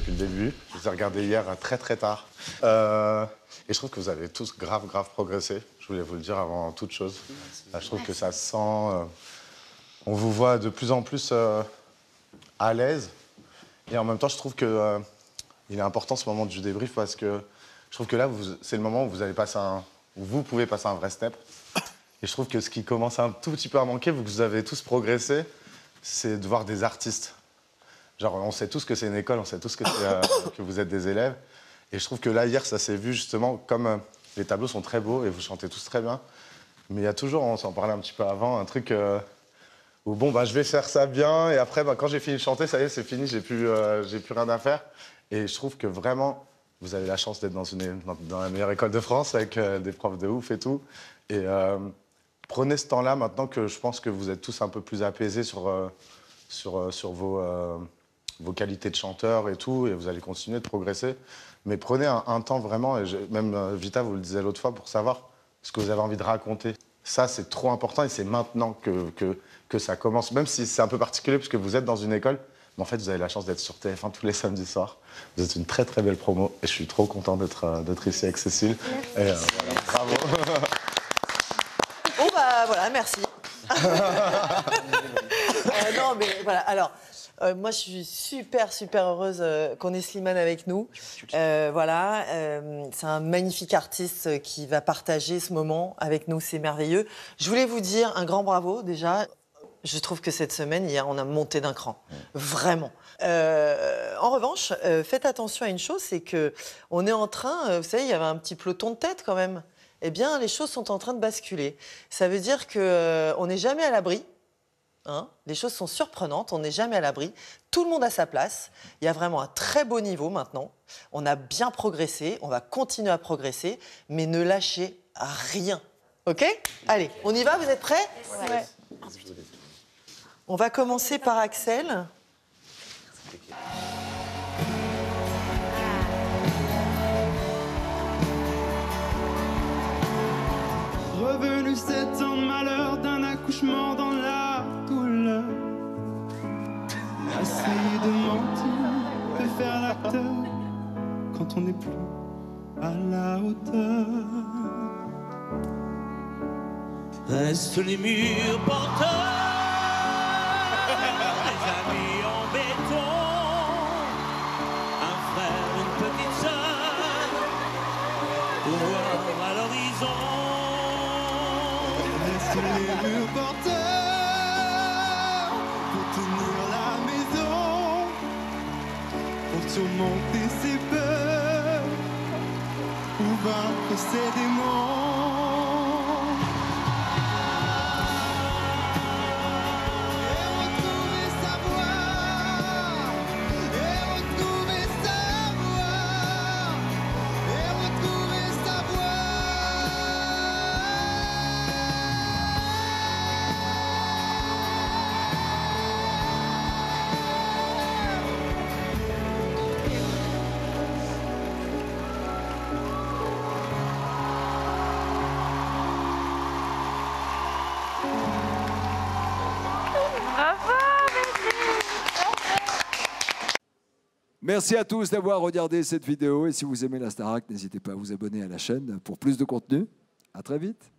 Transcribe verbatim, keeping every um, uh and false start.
depuis le début. Je vous ai regardé hier très très tard. Euh, et je trouve que vous avez tous grave grave progressé. Je voulais vous le dire avant toute chose. Là, je trouve que ça sent... Euh, on vous voit de plus en plus euh, à l'aise. Et en même temps, je trouve que euh, il est important ce moment du débrief parce que je trouve que là, c'est le moment où vous allez passer un, où vous pouvez passer un vrai step. Et je trouve que ce qui commence un tout petit peu à manquer, vu que vous avez tous progressé, c'est de voir des artistes. Genre, on sait tous que c'est une école, on sait tous que, euh, que vous êtes des élèves. Et je trouve que là, hier, ça s'est vu justement, comme euh, les tableaux sont très beaux et vous chantez tous très bien. Mais il y a toujours, on s'en parlait un petit peu avant, un truc euh, où bon, bah, je vais faire ça bien. Et après, bah, quand j'ai fini de chanter, ça y est, c'est fini, j'ai plus, euh, j'ai plus rien à faire. Et je trouve que vraiment, vous avez la chance d'être dans, une, dans, dans la meilleure école de France avec euh, des profs de ouf et tout. Et euh, prenez ce temps-là maintenant que je pense que vous êtes tous un peu plus apaisés sur, euh, sur, euh, sur vos... Euh, vos qualités de chanteur et tout, et vous allez continuer de progresser. Mais prenez un, un temps vraiment, et je, même euh, Vita vous le disait l'autre fois, pour savoir ce que vous avez envie de raconter. Ça, c'est trop important et c'est maintenant que, que, que ça commence. Même si c'est un peu particulier, parce que vous êtes dans une école, mais en fait, vous avez la chance d'être sur T F un tous les samedis soirs. Vous êtes une très très belle promo, et je suis trop content d'être euh, d'être ici avec Cécile. Et, euh, voilà, bravo. Bon, bah voilà, merci. euh, non, mais voilà, alors... Euh, moi, je suis super, super heureuse euh, qu'on ait Slimane avec nous. Euh, voilà, euh, c'est un magnifique artiste qui va partager ce moment avec nous, c'est merveilleux. Je voulais vous dire un grand bravo, déjà. Je trouve que cette semaine, hier, on a monté d'un cran. Vraiment. Euh, en revanche, euh, faites attention à une chose, c'est qu'on est en train, euh, vous savez, il y avait un petit peloton de tête quand même. Eh bien, les choses sont en train de basculer. Ça veut dire qu'on euh, n'est jamais à l'abri. Hein, les choses sont surprenantes, on n'est jamais à l'abri. Tout le monde a sa place. Il y a vraiment un très beau niveau maintenant. On a bien progressé, on va continuer à progresser, mais ne lâchez rien. OK? Allez, on y va, vous êtes prêts? Ouais. On va commencer par Axel. Revenu sept ans de malheur d'un accouchement dans la douleur. Essayer de mentir, de faire l'acteur quand on n'est plus à la hauteur. Restent les murs porteurs, des amis en béton, un frère, une petite sœur, pour voir à l'horizon. Reste les murs porteurs pour tenir la maison, pour surmonter ses peurs, pour vaincre ses démons. Merci à tous d'avoir regardé cette vidéo et si vous aimez la Starac, n'hésitez pas à vous abonner à la chaîne pour plus de contenu. À très vite.